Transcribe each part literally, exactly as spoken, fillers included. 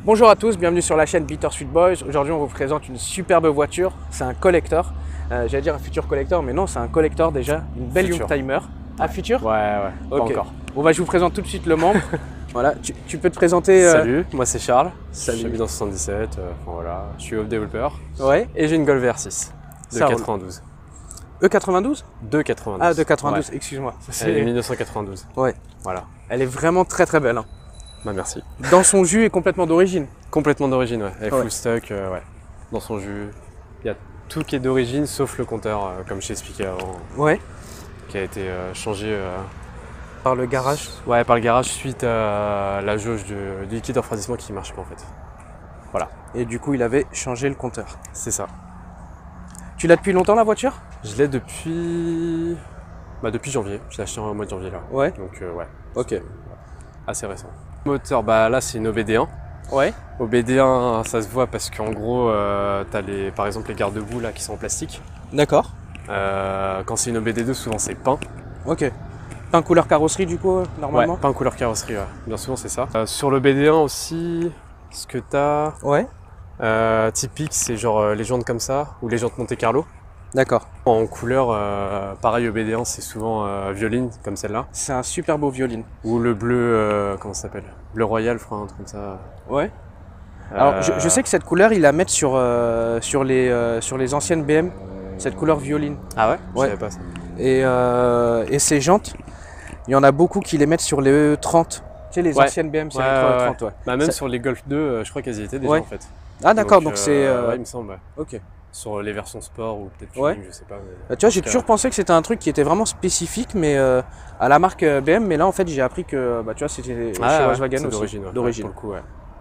Bonjour à tous, bienvenue sur la chaîne Bittersweet Boys. Aujourd'hui on vous présente une superbe voiture, c'est un collector. Euh, J'allais dire un futur collector, mais non, c'est un collector déjà, une belle Futur. Youngtimer. Ah, futur? Ouais, ouais, pas Ok. encore. Bon bah je vous présente tout de suite le membre. Voilà, tu, tu peux te présenter euh... Salut, moi c'est Charles, Salut. j'habite dans soixante-dix-sept, euh, enfin voilà, je suis web developer. Ouais. Et j'ai une Golf R six de Ça roule. quatre-vingt-douze. E quatre-vingt-douze? De quatre-vingt-douze. Ah, de quatre-vingt-douze, Ouais. excuse-moi. Elle est mille neuf cent quatre-vingt-douze. Ouais. Voilà. Elle est vraiment très très belle. Hein. Bah merci. Dans son jus et complètement d'origine. Complètement d'origine, ouais. Elle est Ouais. full stock, euh, ouais. Dans son jus. Il y a tout qui est d'origine sauf le compteur, euh, comme je t'ai expliqué avant, Ouais. qui a été euh, changé euh, Par le garage. ouais, par le garage suite à la jauge de, du liquide de refroidissement qui marche pas en fait. Voilà, Et du coup il avait changé le compteur. c'est ça. Tu l'as depuis longtemps la voiture? Je l'ai depuis... Bah depuis janvier, je l'ai acheté en mois de janvier là. Ouais. Donc euh, ouais, Ok. c'est assez récent. Moteur, bah là c'est une O B D un. Ouais. O B D un, ça se voit parce qu'en gros, euh, t'as les, par exemple les garde-boue là qui sont en plastique. D'accord. Euh, quand c'est une O B D deux, souvent c'est peint. Ok. Peint couleur carrosserie du coup, normalement? Ouais, peint couleur carrosserie, ouais. Bien souvent c'est ça. Euh, sur l'O B D un aussi, ce que t'as Ouais. euh, typique, c'est genre euh, les jantes comme ça, ou les jantes Monte Carlo. D'accord. En couleur, euh, pareil O B D un, c'est souvent euh, violine comme celle-là. C'est un super beau violine. Ou le bleu, euh, comment ça s'appelle? Bleu royal, je crois, un truc comme ça. Ouais. Alors Euh, je, je sais que cette couleur ils la mettent sur, euh, sur, les, euh, sur les anciennes B M, cette couleur violine. Ah ouais? Je Ouais. savais pas ça. Et, euh, et ces jantes, il y en a beaucoup qui les mettent sur les E trente. Tu sais les Ouais. anciennes B M, c'est Ouais, les ouais, E ouais. trente, ouais. Bah même Ça- sur les Golf deux, euh, je crois qu'elles y étaient déjà Ouais. en fait. Ah d'accord, donc euh, c'est... euh, Ouais, il me semble, ouais. Ok. Sur les versions sport ou peut-être Ouais. tuning, je sais pas. Mais... Bah, tu vois, j'ai En tout cas, toujours pensé que c'était un truc qui était vraiment spécifique, mais euh, à la marque euh, B M, mais là en fait j'ai appris que bah, tu vois, c'était chez Ah, ouais, Volkswagen c'est aussi. d'origine. Ouais. D'origine. Ouais, pour le coup, ouais.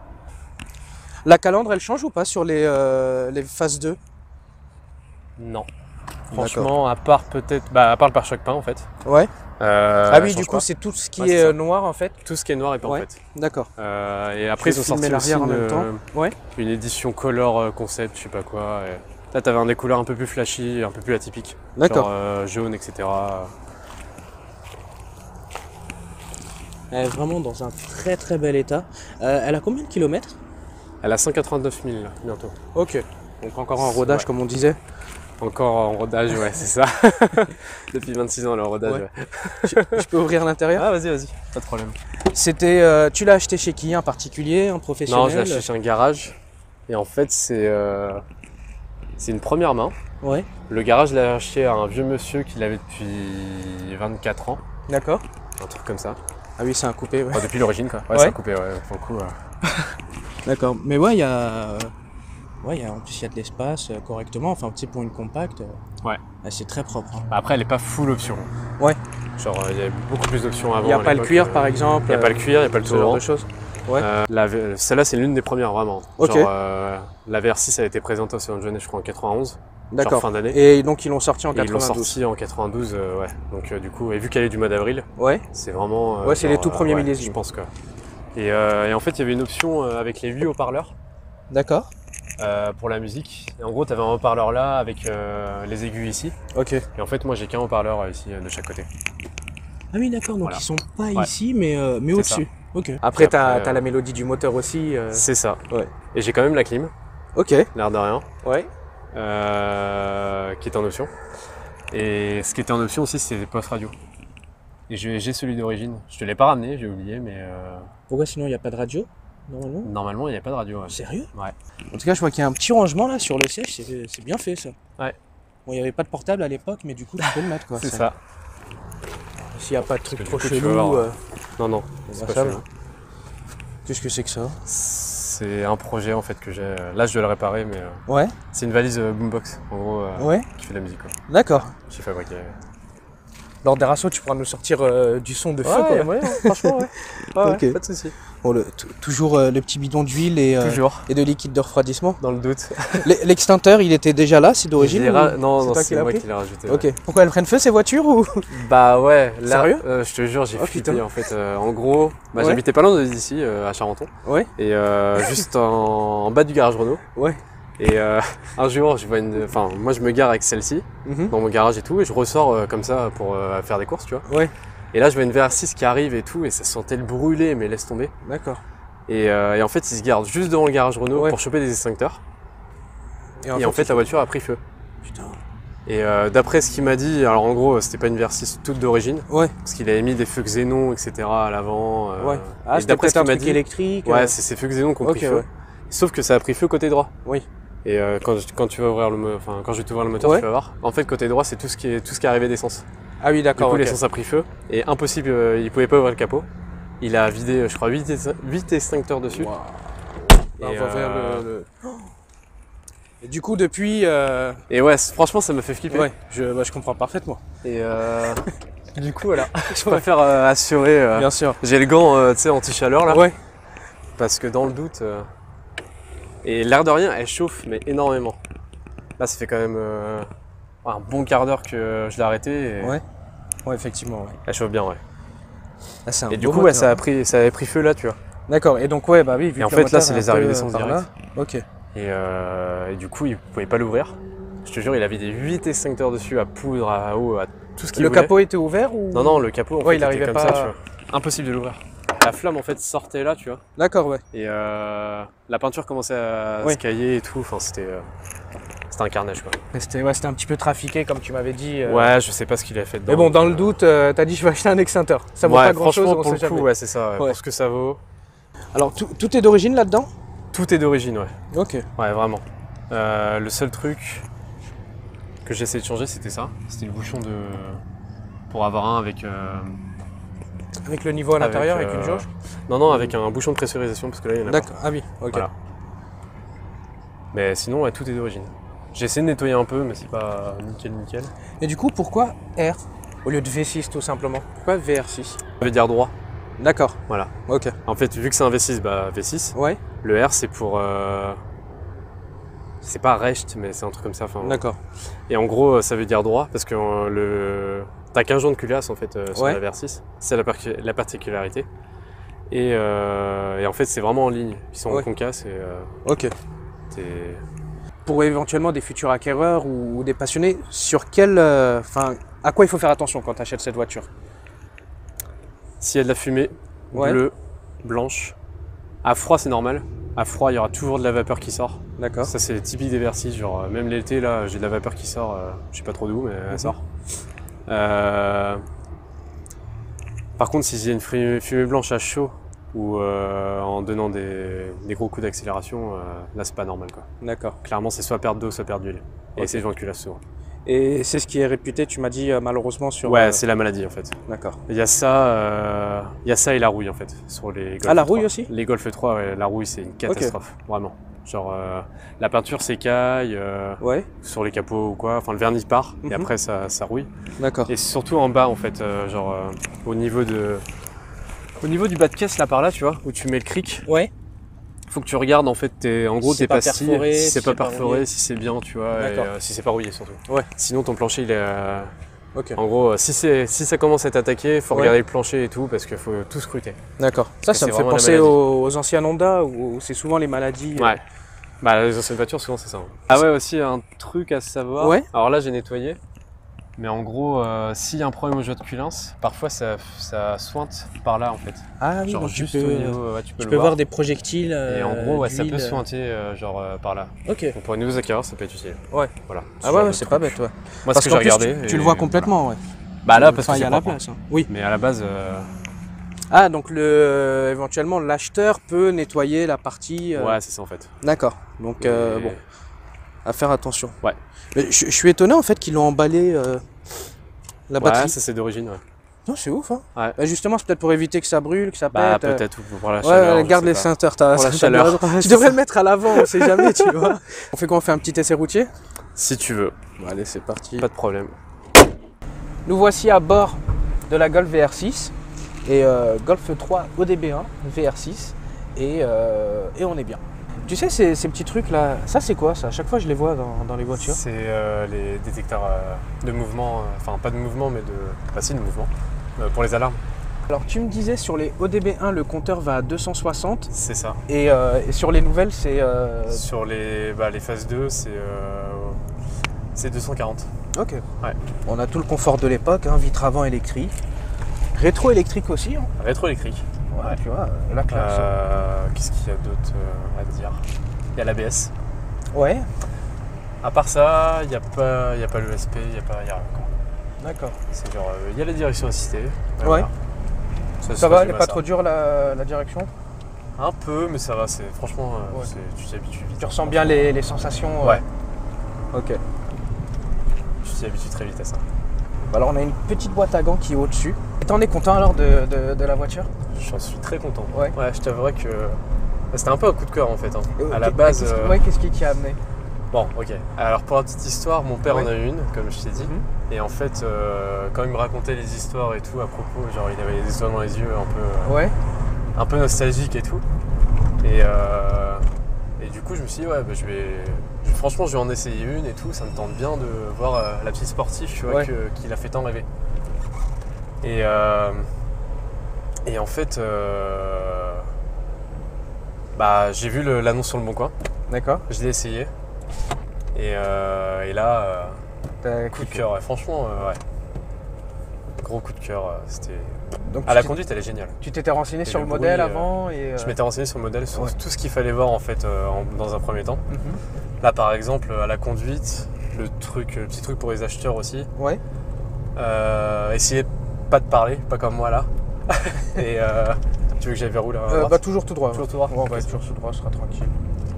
La calandre elle change ou pas sur les, euh, les phases deux? Non. Franchement, à part peut-être, bah à part le pare-choc peint en fait. Ouais. Euh, Ah elle oui, change du coup pas. c'est tout ce qui Ouais, est c'est ça. euh, noir en fait. Tout ce qui est noir est peint Ouais. en fait. D'accord. Euh, et après Je ils vais ont sorti filmer aussi l'arrière en même une, temps. Ouais. une édition color euh, concept, je sais pas quoi. Et là t'avais un des couleurs un peu plus flashy, un peu plus atypiques. D'accord. Genre euh, jaune, et cetera. Elle est vraiment dans un très très bel état. Euh, elle a combien de kilomètres? Elle a cent quatre-vingt-neuf mille là, bientôt. Ok. Donc encore en rodage Ouais. comme on disait. Encore en rodage, ouais, c'est ça. Depuis vingt-six ans, elle est en rodage. Ouais. Ouais. Je, je peux ouvrir l'intérieur? Ah, vas-y, vas-y, pas de problème. C'était, euh, tu l'as acheté chez qui? Un particulier, un professionnel? Non, je l'ai acheté chez un garage. Et en fait, c'est euh, c'est une première main. Ouais. Le garage l'a acheté à un vieux monsieur qui l'avait depuis vingt-quatre ans. D'accord. Un truc comme ça. Ah oui, c'est un coupé. Ouais. Enfin, depuis l'origine, quoi. Ouais, Ouais. c'est un coupé, ouais. Pour le coup, ouais. D'accord. Mais ouais, il y a, ouais, il y a en plus il y a de l'espace euh, correctement. Enfin, tu sais, pour une compacte. euh, Ouais. ah, c'est très propre. hein. Bah, après, elle est pas full option. Ouais. Genre, euh, il y avait beaucoup plus d'options avant. Il n'y a à pas le l'époque, cuir euh, par exemple. Il n'y a pas le cuir, il n'y a pas le ce genre taureau. de choses. Ouais. Euh, la V- Celle-là, c'est l'une des premières vraiment. Ok. Genre, euh, la V R six a été présentée au Salon de Genève, je crois, en quatre-vingt-onze. Genre D'accord. fin d'année. Et donc ils l'ont sorti en Et ils l'ont quatre-vingt-douze. sorti en quatre-vingt-douze, euh, ouais. Donc euh, du coup, et vu qu'elle est du mois d'avril, Ouais. c'est vraiment. euh, Ouais, c'est genre, les tout premiers ouais, millésimes. Je pense quoi. Et, euh, et en fait, il y avait une option euh, avec les huit haut-parleurs D'accord. euh, pour la musique. Et en gros, tu avais un haut-parleur là avec euh, les aigus ici. Ok. Et en fait, moi, j'ai qu'un haut-parleur euh, ici euh, de chaque côté. Ah oui, d'accord. Donc Voilà. ils sont pas Ouais. ici, mais euh, mais C'est au-dessus. Ok. Après, Et t'as après, as euh, la mélodie du moteur aussi. euh, C'est ça. Ouais. Et j'ai quand même la clim, Ok. l'air de rien, Ouais. euh, qui est en option. Et ce qui était en option aussi, c'était les postes radio. Et j'ai j'ai celui d'origine. Je te l'ai pas ramené, j'ai oublié, mais euh, Pourquoi sinon il n'y a pas de radio normalement? normalement, il n'y a pas de radio. Ouais. Sérieux? Ouais. En tout cas, je vois qu'il y a un petit rangement là sur le siège. C'est c'est bien fait ça. Ouais. Bon, il n'y avait pas de portable à l'époque, mais du coup, tu peux le mettre quoi. C'est ça. S'il n'y a pas de truc Parce que trop du coup, tu vas chelou. voir, euh, Non, non, bah, c'est pas ça chelou. va. Qu'est-ce que c'est que ça? C'est un projet en fait que j'ai. Là, je dois le réparer, mais euh, Ouais. c'est une valise euh, boombox, en gros, euh, Ouais. qui fait de la musique. Quoi. D'accord. J'ai fabriqué. Lors des rassos, tu pourras nous sortir euh, du son de feu quoi. ouais, franchement, ouais. Ouais, Ok. pas de soucis. Bon, le- t- toujours euh, le petit bidon d'huile et, euh, Toujours, et de liquide de refroidissement. dans le doute. L'e- L'extincteur, il était déjà là, c'est d'origine J'ai ou- ra- Non, c'est non, toi qui c'est l'as moi pris qui l'ai rajouté. Ok. ouais. Pourquoi elles prennent feu ces voitures ou? Bah ouais, là, Sérieux euh, je te jure, j'ai Oh, flippé putain. en fait. Euh, en gros, bah, Ouais. j'habitais pas loin d'ici, euh, à Charenton, Ouais. et euh, juste en, en bas du garage Renault. Ouais. Et euh, un jour, je vois une. Enfin, moi, je me gare avec celle-ci Mhm. dans mon garage et tout, et je ressors euh, comme ça pour euh, faire des courses, tu vois. Ouais. Et là, je vois une V R six qui arrive et tout, et ça sentait le brûler, mais laisse tomber. D'accord. Et, euh, et en fait, il se garde juste devant le garage Renault Ouais. pour choper des extincteurs. Et Et en fait, il- la voiture a pris feu. Putain. Et euh, d'après ce qu'il m'a dit, alors en gros, c'était pas une V R six toute d'origine, Ouais, parce qu'il avait mis des feux xénon, et cetera à l'avant. euh, ouais. Ah, et c'était d'après ce peut-être un qu'il m'a truc dit, électrique. ouais, euh, c'est ces feux xénon qui ont Ok, pris feu. ouais. Sauf que ça a pris feu côté droit. Oui. Et euh, quand, quand tu vas ouvrir le, mo- enfin quand je vais t'ouvrir le moteur, Ouais. tu vas voir. En fait, côté droit, c'est tout ce qui est tout ce qui est arrivé d'essence. Ah oui, Du d'accord. coup, ok. l'essence a pris feu et impossible, euh, il pouvait pas ouvrir le capot. Il a vidé, je crois, huit extincteurs dessus. Waouh. Et, On va voir euh, le, le- Et du coup, depuis. euh, et ouais, c- franchement, ça m'a fait flipper. Ouais, je, bah, je comprends parfaitement. Et euh, du coup, voilà, je préfère euh, assurer. euh, Bien sûr. J'ai le gant, euh, tu sais, anti-chaleur là. Ouais. Parce que dans le doute. euh, Et l'air de rien, elle chauffe, mais énormément. Là, ça fait quand même euh, un bon quart d'heure que je l'ai arrêté. Et Ouais. Ouais, effectivement. Ouais. Elle chauffe bien, ouais. Ah, c'est un Et du beau coup, ouais, moteur. ça, a pris, ça avait pris feu là, tu vois. D'accord. Et donc, ouais, bah oui. Vu Et en que le fait, là, moteur c'est est les un peu, arrivées euh, d'essence par là. directe. Ok. Et, euh, et du coup, il pouvait pas l'ouvrir. Je te jure, il avait des huit extincteurs dessus, à poudre, à eau, à tout ce qu'il Le voulait. capot était ouvert ou Non, non, le capot, en Ouais, fait, il était arrivait comme pas ça, à- tu vois. Impossible de l'ouvrir. La flamme, en fait, sortait là, tu vois. D'accord, ouais. Et euh, la peinture commençait à Ouais. se cailler et tout. Enfin, c'était euh, c'était un carnage, quoi. Mais C'était ouais, c'était un petit peu trafiqué, comme tu m'avais dit. euh. Ouais, je sais pas ce qu'il a fait dedans. Mais bon, dans donc, le euh, doute, euh, t'as dit je vais acheter un extincteur. Ça vaut ouais, pas grand chose, franchement, on pour sait le coup, jamais. ouais, c'est ça. ouais. Ouais. Pour ce que ça vaut. Alors, tout, tout est d'origine là-dedans? Tout est d'origine, ouais. Ok. Ouais, vraiment. Euh, le seul truc que j'ai essayé de changer, c'était ça. C'était le bouchon de. Pour avoir un avec. euh, Avec le niveau à l'intérieur, avec, euh, une jauge? Non, non, avec un bouchon de pressurisation, parce que là, il y en a pas. D'accord. Ah oui, ok. Voilà. Mais sinon, ouais, tout est d'origine. J'ai essayé de nettoyer un peu, mais c'est pas nickel, nickel. Et du coup, pourquoi R au lieu de V six tout simplement? Pourquoi V R six? Je vais dire droit. D'accord. Voilà. Ok. En fait, vu que c'est un V six, bah V six. Ouais. Le R, c'est pour. euh, C'est pas recht, mais c'est un truc comme ça. Enfin, D'accord. Et en gros, ça veut dire droit, parce que euh, le. T'as qu'un joint de culasse en fait euh, sur Ouais. la V R six. C'est la, par- la particularité. Et, euh, et en fait, c'est vraiment en ligne. Ils sont Ouais. en concasse et. euh, Ok. t'es- Pour éventuellement des futurs acquéreurs ou, ou des passionnés, sur quel, euh, enfin, à quoi il faut faire attention quand tu achètes cette voiture? S'il y a de la fumée, Ouais. bleue, blanche. À froid, c'est normal. À froid, il y aura toujours de la vapeur qui sort. D'accord. Ça, c'est typique des V R six. Genre, euh, même l'été, là, j'ai de la vapeur qui sort. euh, je sais pas trop d'où, mais elle Mhm. sort. Euh, Par contre, s'il y a une fumée, fumée blanche à chaud ou euh, en donnant des, des gros coups d'accélération, euh, là, c'est pas normal, quoi. D'accord. Clairement, c'est soit perte d'eau, soit perte d'huile. Et Ok. c'est joint de culasse souvent. Et c'est ce qui est réputé, tu m'as dit euh, malheureusement sur. Ouais, euh, c'est la maladie, en fait. D'accord. Il y a ça, euh, il y a ça et la rouille en fait sur les Golf Ah, la trois. rouille aussi? Les Golf trois, ouais, la rouille c'est une catastrophe, vraiment. Genre euh, la peinture s'écaille euh, Ouais. sur les capots ou quoi, enfin le vernis part Mhm. et après ça, ça rouille. D'accord. Et surtout en bas en fait, euh, genre euh, au niveau de, au niveau du bas de caisse là par là, tu vois, où tu mets le cric. Ouais. Faut que tu regardes en fait tes, en gros Si c'est tes pas pastilles, perforé, si si c'est pas c'est pas perforé, rouillé. si c'est bien, tu vois, et D'accord. euh, si c'est pas rouillé surtout. Ouais. Sinon ton plancher il est euh, Ok. en gros, euh, si, c'est, si ça commence à être attaqué, faut Ouais. regarder le plancher et tout parce qu'il faut tout scruter. D'accord. Ça, que ça me c'est fait vraiment la penser maladie. aux, aux anciens Honda où c'est souvent les maladies. euh, Ouais. Bah les anciennes voitures souvent c'est ça. Ah ouais, aussi un truc à savoir. Ouais. Alors là j'ai nettoyé. Mais en gros, euh, s'il y a un problème au jeu de culance, parfois ça, ça sointe par là en fait. Ah oui, Genre donc juste tu peux, au niveau, ouais, tu peux tu le peux voir. voir des projectiles. Et en euh, gros, ouais, ça d'huile. peut sointer euh, genre euh, par là. Ok. Donc pour les nouveaux acquéreurs, ça peut être utile. Ouais. Voilà. Ce Ah genre ouais, de ouais, c'est truc. pas bête, ouais. Moi Parce ce que qu'en j'ai plus, regardé. tu, tu et le vois voilà. complètement, ouais. Bah là parce Enfin, que il y c'est a la propre, hein. place. hein. Oui. Mais à la base, euh, Ah, donc le, euh, éventuellement l'acheteur peut nettoyer la partie. euh, ouais c'est ça en fait. D'accord. Donc euh, Et- bon, à faire attention. Ouais. Mais je, je suis étonné en fait qu'ils l'ont emballé euh, la Ouais, batterie. ça c'est d'origine. Ouais. Non, c'est ouf. Hein. Ouais. Bah, justement, c'est peut-être pour éviter que ça brûle, que ça Bah pète. euh. peut-être ou pour la Ouais, chaleur. ouais, je garde sais les pas. ceintures, t'as Pour la t'as chaleur. raison. Tu devrais le mettre à l'avant, on sait jamais, tu vois. On fait quoi? On fait un petit essai routier? Si tu veux, Bon, allez, c'est parti. pas de problème. Nous voici à bord de la Golf V R six et euh, Golf trois O D B un V R six et, euh, et on est bien. Tu sais, ces, ces petits trucs là, ça c'est quoi ça? À chaque fois je les vois dans, dans les voitures. C'est euh, les détecteurs euh, de mouvement, euh, enfin pas de mouvement mais de. Bah si de mouvement, euh, pour les alarmes. Alors tu me disais sur les O D B un le compteur va à deux cent soixante C'est ça. et, euh, et sur les nouvelles c'est... euh, Sur les, bah, les phases deux, c'est euh, c'est deux cent quarante. Ok. Ouais. On a tout le confort de l'époque, hein, vitre avant électrique. Rétro électrique aussi. Hein. Rétro-électrique. Ouais, tu vois, la classe. Euh, Qu'est-ce qu'il y a d'autre euh, à dire? Il y a l'A B S. Ouais, À part ça, il n'y a pas, il y a pas l'E S P, il n'y a, pas- il y a rien. quoi. d'accord. C'est genre, euh, il y a la direction assistée. mais Ouais. voilà. Ça, se Ça va, elle résume est à pas ça. trop dure la, la direction? Un peu, mais ça va, c'est franchement, euh, Ouais. c'est- tu t'y habitues vite. Tu ressens bien les, les sensations? euh, Ouais, Ok. tu t'y habitues très vite à ça. Alors on a une petite boîte à gants qui est au-dessus. Et t'en es content alors de, de, de la voiture? J'en suis très content. Ouais. Ouais, je t'avouerais que c'était un peu un coup de cœur en fait. hein. Euh, À la qu'est- base, Qu'est-ce qui, euh, ouais, qu'est-ce qui t'y a amené? bon, ok. Alors pour la petite histoire, mon père Ouais. en a eu une, comme je t'ai dit. Mhm. Et en fait, euh, quand il me racontait les histoires et tout à propos, genre il avait des étoiles dans les yeux, un peu, euh, Ouais. un peu nostalgique et tout. Et, euh, et du coup, je me suis dit, ouais, bah, je vais. je- Franchement, je vais en essayer une et tout. Ça me tente bien de voir euh, la petite sportive, tu vois, Ouais. que- qui l'a fait tant rêver. Et, euh, et en fait, euh, bah, j'ai vu le- l'annonce sur le Bon Coin. D'accord. Je l'ai essayé. Et, euh, et là, euh, T'as coup de kiffé. cœur, ouais. Franchement, euh, ouais. Gros coup de cœur. euh, C'était. Donc Ah, tu la t'es- conduite, elle est géniale. tu t'étais renseigné Et sur le le modèle bruit, euh, avant et euh, Je m'étais renseigné sur le modèle, sur Ouais. tout ce qu'il fallait voir en fait euh, en- dans un premier temps. Mhm. Là, par exemple, à la conduite, le truc, le petit truc pour les acheteurs aussi. Ouais. Euh, essayez pas de parler, pas comme moi là. Et euh, tu veux que j'aille vers où là à Euh, droite bah toujours tout droit. Toujours ouais. tout droit Ouais, ouais, Ok. toujours tout droit, ce sera tranquille.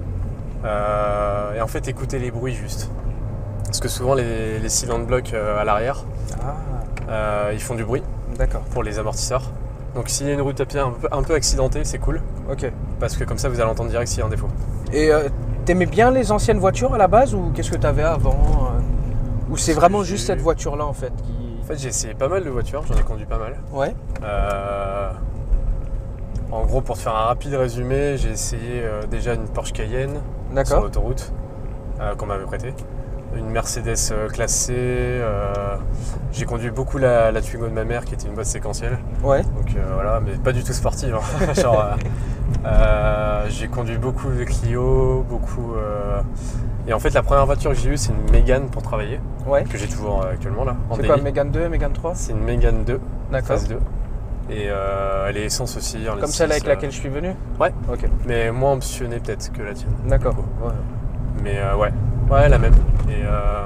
Euh, Et en fait, écoutez les bruits juste. Parce que souvent, les, les cylindres blocs euh, à l'arrière, Ah, euh, ils font du bruit d'accord. pour les amortisseurs. Donc, s'il y a une route à pied un peu, un peu accidentée, c'est cool. Ok. Parce que comme ça, vous allez entendre direct s'il y a un défaut. Et euh, t'aimais bien les anciennes voitures à la base ou qu'est-ce que t'avais avant euh, Ou c'est vraiment J'ai- juste cette voiture-là en fait qui. En fait, j'ai essayé pas mal de voitures, j'en ai conduit pas mal. Ouais. Euh, En gros, pour te faire un rapide résumé, j'ai essayé euh, déjà une Porsche Cayenne sur D'accord. l'autoroute euh, qu'on m'avait prêtée. Une Mercedes euh, classée. euh, j'ai conduit beaucoup la, la Twingo de ma mère qui était une boîte séquentielle. Ouais. Donc euh, voilà, mais pas du tout sportive. hein. Genre, euh, euh, j'ai conduit beaucoup de Clio, beaucoup. euh, Et en fait, la première voiture que j'ai eue, c'est une Mégane pour travailler, Ouais. que j'ai toujours euh, actuellement là, en C'est quoi, daily. Mégane deux, Mégane trois? C'est une Mégane deux, D'accord. phase deux. Et euh, elle est essence aussi. en Comme six, celle avec euh, laquelle je suis venu? Ouais. Ok. Mais moins optionné peut-être que la tienne. D'accord. Du coup. Ouais. Mais euh, ouais, ouais, la même. Et, euh,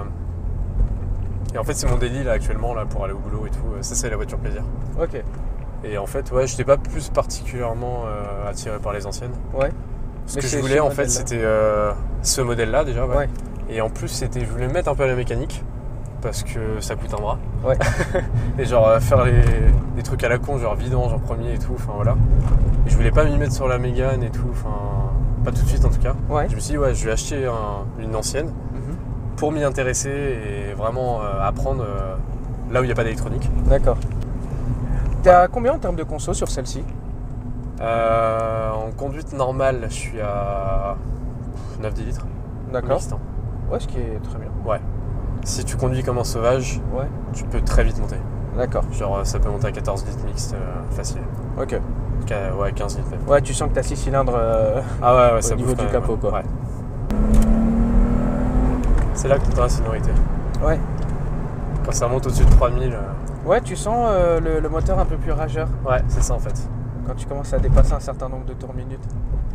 et en fait, c'est mon délit là actuellement là pour aller au boulot et tout. Ça, c'est la voiture plaisir. Ok. Et en fait, ouais, je n'étais pas plus particulièrement euh, attiré par les anciennes. Ouais. Ce Mais que c'est je voulais ce en fait, modèle-là. c'était euh, ce modèle-là déjà. Ouais. Ouais. Et en plus, c'était, je voulais mettre un peu à la mécanique parce que ça coûte un bras. Ouais. Et genre euh, faire les, les trucs à la con, genre vidange en premier et tout. Enfin voilà. Et je voulais pas m'y mettre sur la Mégane et tout. Enfin, pas tout de suite en tout cas. Ouais. Je me suis dit ouais, je vais acheter un- une ancienne Mhm. pour m'y intéresser et vraiment euh, apprendre euh, là où il n'y a pas d'électronique. D'accord. T'es à combien en termes de conso sur celle-ci? Euh, en conduite normale, je suis à neuf à dix litres. D'accord. Mixte, hein. Ouais, ce qui est très bien. Ouais. Si tu conduis comme un sauvage, Ouais. tu peux très vite monter. D'accord. Genre euh, ça peut monter à quatorze litres mixte euh, facile. Ok. Qua- Ouais, quinze litres même. Ouais, tu sens que t'as six cylindres. euh, Ah ouais, ouais, Au ça niveau bouffe du quand même, capot, quoi. Ouais. C'est là que tu as la sonorité. Ouais. Quand ça monte au-dessus de trois mille, euh, Ouais, tu sens euh, le, le moteur un peu plus rageur ouais, c'est ça en fait. quand tu commences à dépasser un certain nombre de tours minutes.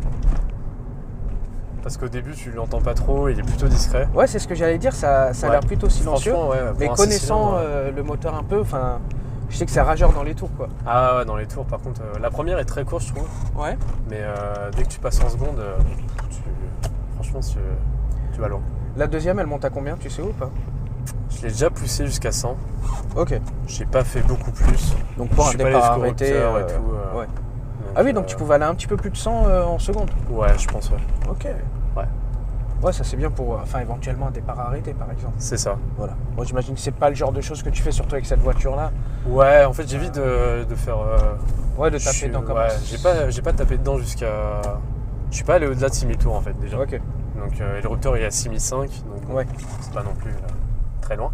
Parce qu'au début, tu l'entends pas trop, il est plutôt discret. Ouais, c'est ce que j'allais dire, ça, ça a Ouais. l'air plutôt silencieux. Franchement, ouais, pour Mais un six connaissant cylindres, euh, le moteur un peu, enfin, je sais que c'est rageur dans les tours, quoi. Ah ouais, dans les tours, par contre, euh, la première est très courte, je trouve. Ouais. Mais euh, dès que tu passes en seconde, euh, tu- franchement, tu, tu vas loin. La deuxième, elle monte à combien, tu sais ou pas? Je l'ai déjà poussé jusqu'à cent. Ok. J'ai pas fait beaucoup plus. Donc pour Je un suis pas allé départ jusqu'au arrêté. rupteur et euh, tout, euh, ouais. Ah oui, donc euh, tu pouvais aller un petit peu plus de cent euh, en seconde. Ouais, je pense, ouais. Ok. Ouais. Ouais, ça c'est bien pour, euh, enfin, éventuellement un départ arrêté, par exemple. C'est ça. Voilà. Moi, j'imagine que c'est pas le genre de choses que tu fais surtout avec cette voiture-là. Ouais, en fait, j'évite de, de faire. euh, Ouais, de je taper suis- dedans comme ouais, un- j'ai pas, j'ai pas tapé dedans jusqu'à. Je suis pas allé au-delà de six mille tours en fait déjà. Ok. Donc euh, et le rupteur il est à six mille cinq, donc bon, Ouais. c'est pas non plus euh, très loin.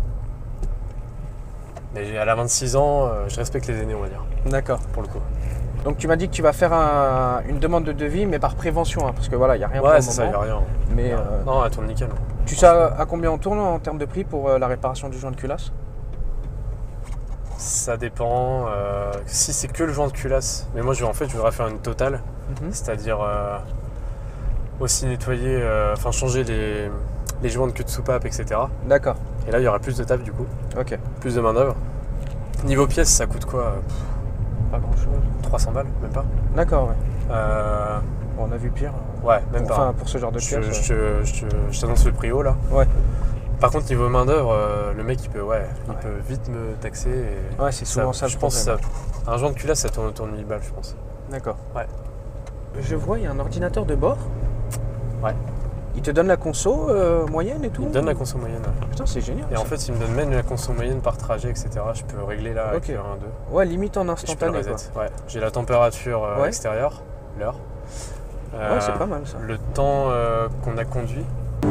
Mais à la vingt-six ans, euh, je respecte les aînés, on va dire, D'accord. pour le coup. Donc tu m'as dit que tu vas faire un- une demande de devis, mais par prévention, hein, parce que voilà, il n'y a rien pour Ouais, le c'est ça, il moment. n'y a rien. Mais Y a- euh, Non, elle tourne nickel. tu sais à, à combien on tourne en termes de prix pour euh, la réparation du joint de culasse? Ça dépend. Euh, si c'est que le joint de culasse, mais moi je, en fait je voudrais faire une totale, Mhm. c'est-à-dire euh, aussi nettoyer, enfin euh, changer les, les joints de queue de soupape, et cetera. D'accord. Et là il y aura plus de taf du coup, Ok. plus de main d'œuvre. Niveau pièces, ça coûte quoi? Pas grand chose. trois cents balles, même pas. D'accord, ouais. Euh, Bon, on a vu pire. ouais, même Pour, pas. enfin, pour ce genre de Je, pièces. je, te- je, te- je t'annonce le prix haut là. Ouais. Par contre niveau main d'œuvre, euh, le mec il peut, ouais, il Ouais. peut vite me taxer. Et Ouais, c'est souvent ça, je le pense problème. ça, un joint de culasse ça tourne autour de mille balles, je pense. D'accord. Ouais. Je vois, il y a un ordinateur de bord. Ouais. Il te donne la conso euh, moyenne et tout. Il me donne la conso moyenne. Ouais. Putain, c'est génial. Et ça. en fait, il me donne même la conso moyenne par trajet, et cetera. Je peux régler là avec Ok. le un deux. Ouais, limite en Et je peux le instantané, quoi. reset. Ouais. J'ai la température euh, Ouais. extérieure, l'heure. Ouais, c'est pas mal, ça. Le temps euh, qu'on a conduit.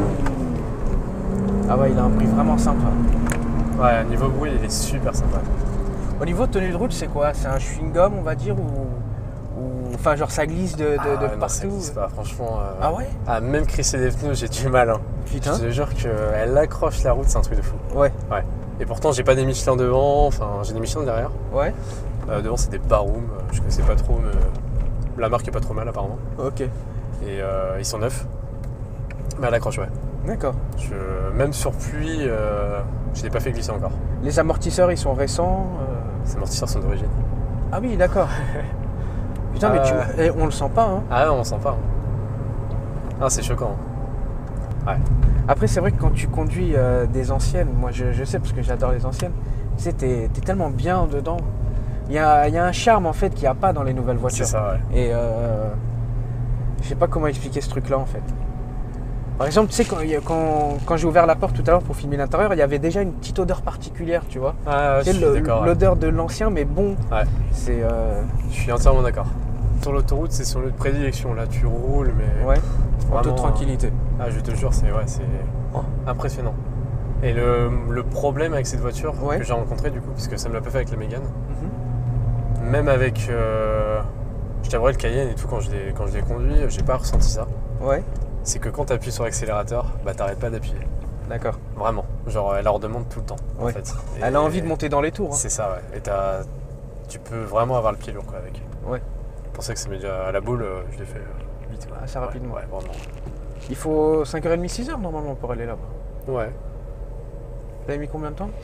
Ah ouais, il a un prix vraiment sympa. Ouais, niveau bruit, il est super sympa. Au niveau de tenue de route, c'est quoi? C'est un chewing-gum, on va dire, ou... ou... Enfin, genre, ça glisse de, de, Ah, de ouais, non, ça partout. glisse pas, franchement. euh, Ah ouais? Ah, même crisser des pneus, j'ai du mal. Hein. Putain. Je te jure qu'elle accroche la route, c'est un truc de fou. Ouais. Ouais. Et pourtant, j'ai pas des Michelin devant, enfin, j'ai des Michelin derrière. Ouais. Euh, devant, c'est des Baroom, euh, je connaissais pas trop, mais la marque est pas trop mal apparemment. Ok. Et euh, ils sont neufs. Mais elle accroche, ouais. D'accord. Je... Même sur pluie, euh, je l'ai pas fait glisser encore. Les amortisseurs, ils sont récents. euh, Ces amortisseurs sont d'origine. Ah oui, d'accord. Putain, mais Euh. tu... eh, on le sent pas, hein. Ah non, on sent pas. Hein. Ah, c'est choquant. Ouais. Après, c'est vrai que quand tu conduis euh, des anciennes, moi je, je sais parce que j'adore les anciennes, tu sais, t'es, t'es tellement bien dedans. Il y a, il y a un charme en fait qu'il n'y a pas dans les nouvelles C'est voitures. ça, ouais. Et euh, je sais pas comment expliquer ce truc-là en fait. Par exemple, tu sais, quand, il y a- quand, quand j'ai ouvert la porte tout à l'heure pour filmer l'intérieur, il y avait déjà une petite odeur particulière, tu vois. Ah, Tu je sais, suis le- d'accord. ouais. l'odeur de l'ancien, mais bon, Ouais. c'est. euh, Je suis entièrement d'accord. Sur l'autoroute, c'est sur notre prédilection. Là, tu roules, mais ouais, en vraiment, toute tranquillité. Ah, je te jure, c'est ouais, c'est impressionnant. Et le, le problème avec cette voiture Ouais. que j'ai rencontré du coup, parce que ça me l'a pas fait avec la Mégane, Mhm. même avec, euh, je t'avouerai le Cayenne et tout, quand je l'ai quand je l'ai conduit, j'ai pas ressenti ça. Ouais, C'est que quand tu appuies sur l'accélérateur, bah t'arrêtes pas d'appuyer. d'accord. Vraiment. Genre, elle leur demande tout le temps, en Ouais. fait. Et- Elle a envie de monter dans les tours. hein. C'est ça, ouais. Et t'as, tu peux vraiment avoir le pied lourd quoi, avec. Ouais. C'est pour ça que ça m'est déjà à la boule, euh, je l'ai fait euh, vite. Quoi. Assez rapidement. Ouais, ouais, vraiment. Il faut cinq heures trente, six heures normalement pour aller là-bas. Ouais. T'avais mis combien de temps?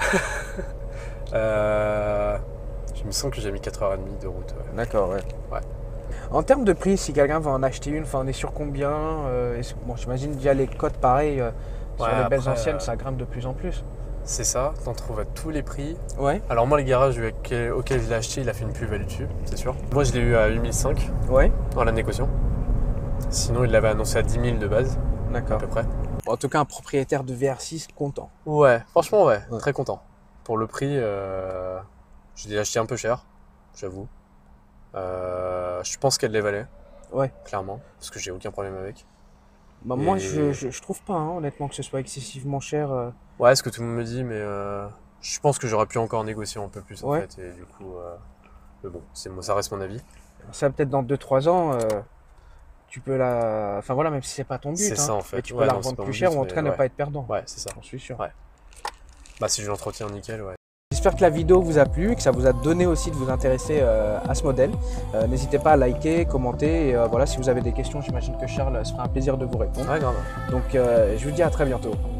Euh, il me semble que j'ai mis quatre heures trente de route. Ouais. D'accord, ouais. Ouais. En termes de prix, si quelqu'un veut en acheter une, enfin, on est sur combien euh, est-ce- Bon, j'imagine déjà les cotes pareil euh, sur Ouais, les belles après, anciennes, euh, ça grimpe de plus en plus. C'est ça, t'en trouves à tous les prix. Ouais, Alors moi, le garage auquel, auquel je l'ai acheté, il a fait une plus-value dessus, c'est sûr. Moi, je l'ai eu à huit mille cinq ouais, en la négociation. Sinon, il l'avait annoncé à dix mille de base, à d'accord. peu près. Bon, en tout cas, un propriétaire de V R six content. Ouais, franchement, ouais, Ouais. très content. Pour le prix, euh, je l'ai acheté un peu cher, j'avoue. Euh, je pense qu'elle les valait, Ouais. clairement, parce que j'ai aucun problème avec. Bah, moi, Et- je, je, je trouve pas, hein, honnêtement, que ce soit excessivement cher. euh. Ouais, ce que tout le monde me dit, mais euh, je pense que j'aurais pu encore négocier un peu plus en Ouais. fait, et du coup, euh, mais bon, c'est, ça reste mon avis. Ça, peut-être dans deux trois ans, euh, tu peux la. Enfin voilà, même si c'est pas ton but. C'est hein, ça, en fait. mais tu peux Ouais, la non, c'est revendre pas plus mon cher but, ou en tout cas mais ne ouais. pas être perdant. Ouais, c'est ça. J'en suis sûr. Ouais. Bah, si je l'entretiens nickel, ouais. J'espère que la vidéo vous a plu et que ça vous a donné aussi de vous intéresser euh, à ce modèle. Euh, N'hésitez pas à liker, commenter et euh, voilà, si vous avez des questions, j'imagine que Charles se fera un plaisir de vous répondre. Ouais, grave. Donc euh, je vous dis à très bientôt.